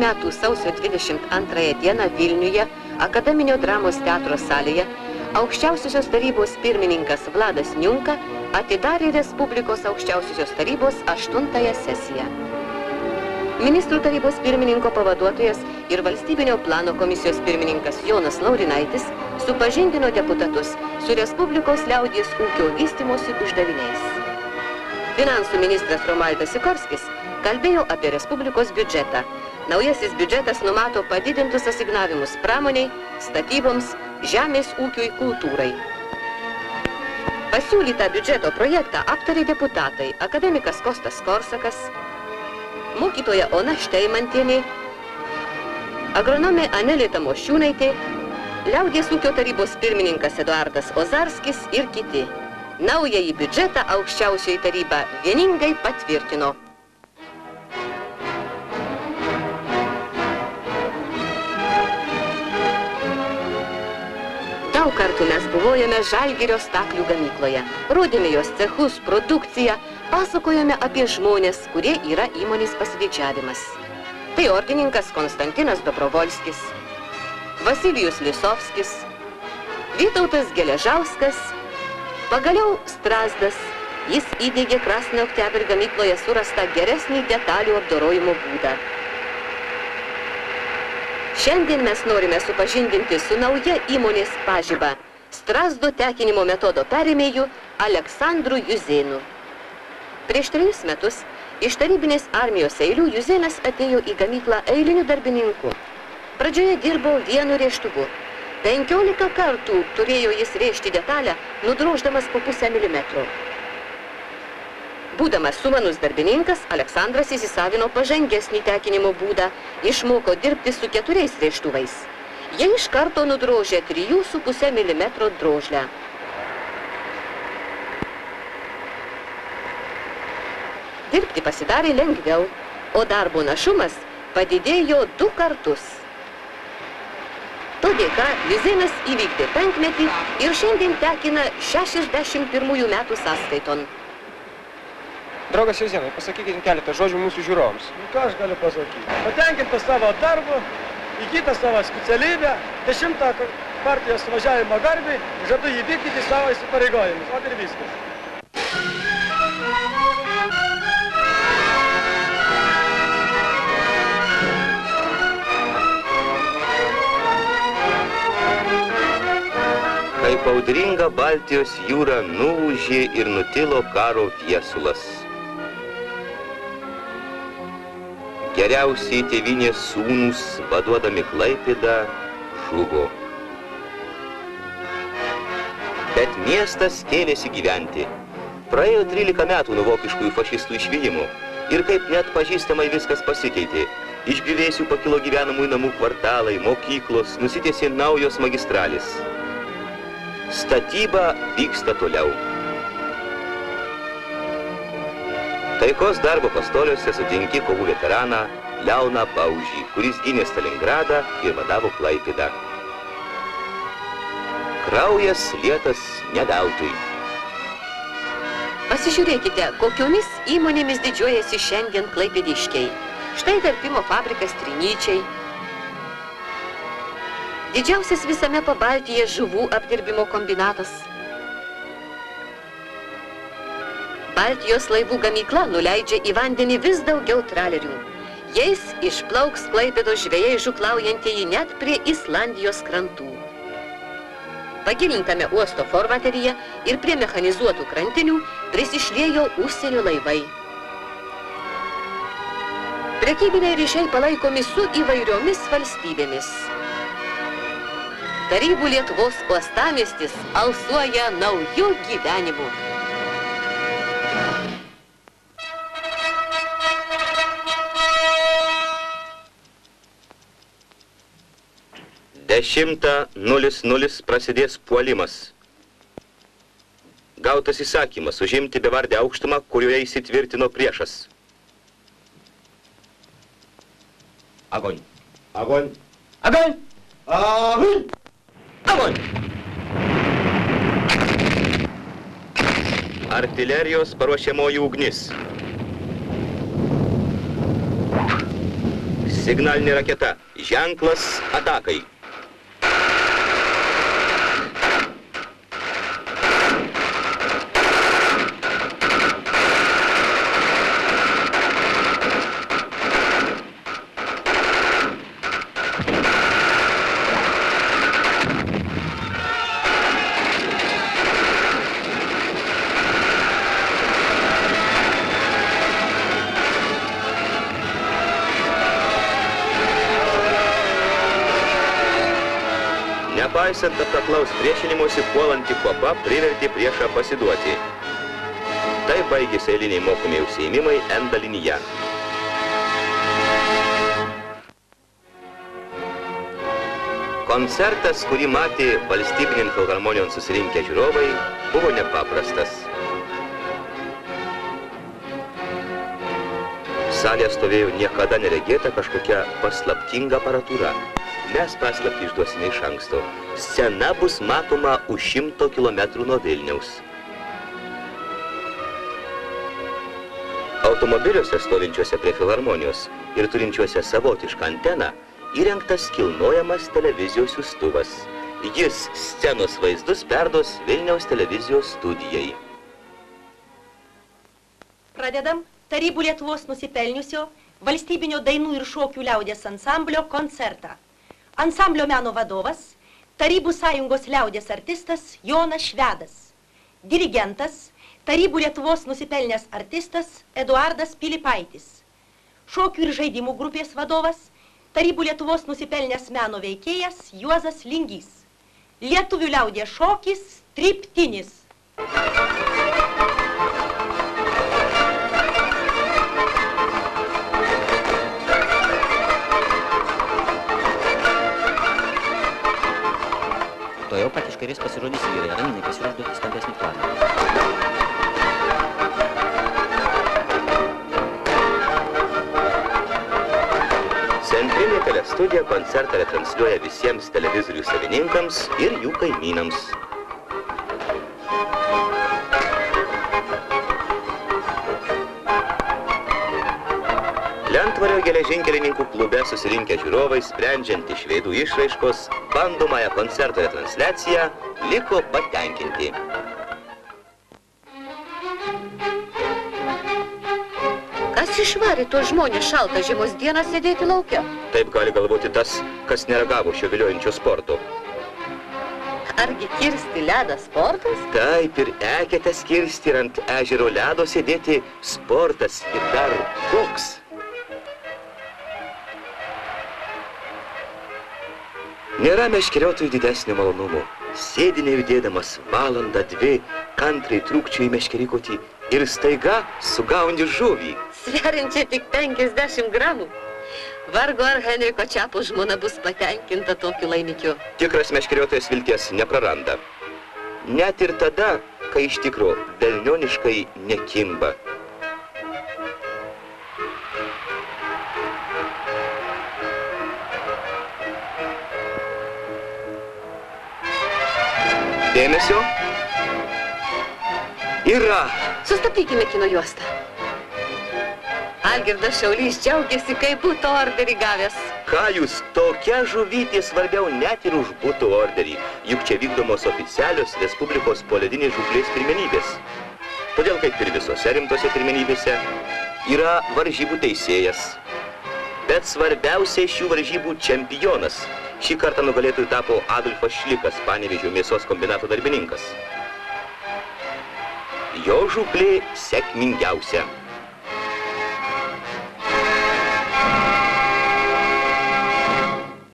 metų sausio 22 dieną Vilniuje Akademinio dramos teatro salėje Aukščiausiosios tarybos pirmininkas Vladas Niunka atidarė Respublikos Aukščiausiosios tarybos 8-ąją sesiją. Ministrų tarybos pirmininko pavaduotojas ir Valstybinio plano komisijos pirmininkas Jonas Laurinaitis supažindino deputatus su Respublikos liaudies ūkio vystymosi uždaviniais. Finansų ministras Romualdas Sikorskis kalbėjo apie Respublikos biudžetą. Naujasis biudžetas numato padidintus asignavimus pramoniai, statyboms, žemės ūkiui, kultūrai. Pasiūlytą biudžeto projektą aptarė deputatai akademikas Kostas Korsakas, mokytoja Ona Šteimantienė, agronomė Anelė Tamošiūnaitė, liaudies ūkio tarybos pirmininkas Eduardas Ozarskis ir kiti. Naująjį biudžetą Aukščiausioji taryba vieningai patvirtino. Daug kartų mes buvojame Žalgirio staklių gamykloje. Rodėme jos cechus, produkciją, pasakojome apie žmonės, kurie yra įmonės pasididžiavimas. Tai ordininkas Konstantinas Dobrovolskis, Vasilijus Lisovskis, Vytautas Geležauskas, pagaliau Strazdas. Jis įdiegė Krasnio Oktябrь gamykloje surastą geresnį detalių apdorojimo būdą. Šiandien mes norime supažindinti su nauja įmonės pažiba Strazdo tekinimo metodo perėmėju Aleksandru Juzėnu. Prieš 3 metus iš tarybinės armijos eilių Juzėnas atėjo į gamyklą eiliniu darbininku. Pradžioje dirbo vienu rėžtuvu. 15 kartų turėjo jis rėžti detalę, nudroždamas po 0,5 milimetro. Būdamas sumanus darbininkas, Aleksandras įsisavino pažangesnį tekinimo būdą, išmoko dirbti su 4 rėžtuvais. Jie iš karto nudrožė 3,5 milimetro drožlę. Dirbti pasidarė lengviau, o darbo našumas padidėjo 2 kartus. To dėka Juzėnas įvykdė 5-metį ir šiandien tekina 61 metų sąskaiton. Draugas Juzėnai, pasakykite keletą žodžių mūsų žiūrovams. Ką aš galiu pasakyti? Patenkintas savo darbu, įgytą savo specialybę, 10 partijos suvažiavimo garbei, žadu įvykdyti savo įsipareigojimus. O ir viskas. Kaip audringa Baltijos jūra nuūžė ir nutilo karo viesulas. Geriausiai tėvynės sūnūs, vaduodami Klaipėdą, žuvo. Bet miestas kėlėsi gyventi. Praėjo 13 metų nuo vokiškųjų fašistų išvijimų ir kaip net pažįstamai viskas pasikeitė. Iš griuvėsių pakilo gyvenamųjų namų kvartalai, mokyklos, nusitiesė naujos magistralės. Statyba vyksta toliau. Taikos darbo pastoliuose sutinki kovų veteraną Leoną Baužį, kuris gynė Stalingradą ir vadavo Klaipėdą. Kraujas lietas ne veltui. Pasižiūrėkite, kokiomis įmonėmis didžiuojasi šiandien klaipėdiškiai. Štai verpimo fabrikas Trinyčiai. Didžiausias visame Pabaltyje žuvų apdirbimo kombinatas. Baltijos laivų gamykla nuleidžia į vandenį vis daugiau tralerių. Jais išplauks Klaipėdos žvejai žuklaujantieji net prie Islandijos krantų. Pagilintame uosto forvateryje ir prie mechanizuotų krantinių prisišliejo užsienio laivai. Prekybiniai ryšiai palaikomi su įvairiomis valstybėmis. Tarybų Lietuvos uostamiestis alsuoja naujų gyvenimų. Dešimtą 00 prasidės puolimas. Gautas įsakymas užimti bevardę aukštumą, kurioje įsitvirtino priešas. Огонь! Огонь! Огонь! Огонь! Огонь! Artilerijos paruošiamoji ugnis. Signalinė raketa. Ženklas atakai. Nepaisant atkaklaus priešinimuose, puolanti kuopa privertė priešą pasiduoti. Tai baigėsi eiliniai mokomi užsiėmimai N dalinyje. Koncertas, kurį matė valstybinėn filharmonijon susirinkę žiūrovai, buvo nepaprastas. Salėje stovėjo niekada neregėta kažkokia paslaptinga aparatūra. Mes paslaptį išduosime iš anksto. Scena bus matoma už 100 kilometrų nuo Vilniaus. Automobiliuose stovinčiuose prie filharmonijos ir turinčiuose savotišką anteną įrengtas kilnojamas televizijos siųstuvas. Jis scenos vaizdus perduos Vilniaus televizijos studijai. Pradedam Tarybų Lietuvos nusipelniusio valstybinio dainų ir šokių liaudės ansamblio koncertą. Ansamblio meno vadovas, Tarybų sąjungos liaudės artistas Jonas Švedas. Dirigentas, Tarybų Lietuvos nusipelnęs artistas Eduardas Pilipaitis. Šokių ir žaidimų grupės vadovas, Tarybų Lietuvos nusipelnęs meno veikėjas Juozas Lingys. Lietuvių liaudės šokis Triptinis. Tuojau pat iš kairės pasirodys vyrai, raminai pasiruoš duoti stambesnį planą. Centrinė telestudija koncertą retransliuoja visiems televizorių savininkams ir jų kaimynams. Lentvario geležinkelininkų klube susirinkę žiūrovai, sprendžiant iš veidų išraiškos, bandomąją koncerto retransliaciją liko patenkinti. Kas išvarė tuos žmonės šaltą žiemos dieną sėdėti lauke? Taip gali galvoti tas, kas neragavo šio viliojančio sporto. Argi kirsti ledą sportas? Taip ir eketės kirsti ir ant ežero ledo sėdėti sportas ir dar koks. Nėra meškeriotojų didesnio malonumo. Sėdi nejudėdamas valandą, 2, kantriai trūkčioji meškerikotį ir staiga sugauni žuvį. Sveriančia tik 50 gramų. Vargu ar Henriko Čiapo žmona bus patenkinta tokiu laimikiu. Tikras meškeriotojas vilties nepraranda. Net ir tada, kai iš tikro velnioniškai nekimba. Dėmesio. Yra. Sustabdykime kino juostą. Algirdas Šaulys džiaugiasi, kai būtų orderį gavęs. Ką jūs, tokia žuvytė svarbiau net ir už būtų orderį, juk čia vykdomos oficialios Respublikos poledinės žūklės pirmenybės. Todėl, kaip ir visose rimtose pirmenybėse, yra varžybų teisėjas. Bet svarbiausia šių varžybų čempionas. Šį kartą nugalėtojų tapo Adolfas Šlikas, Panevėžio mėsos kombinato darbininkas. Jo žūklė sėkmingiausia.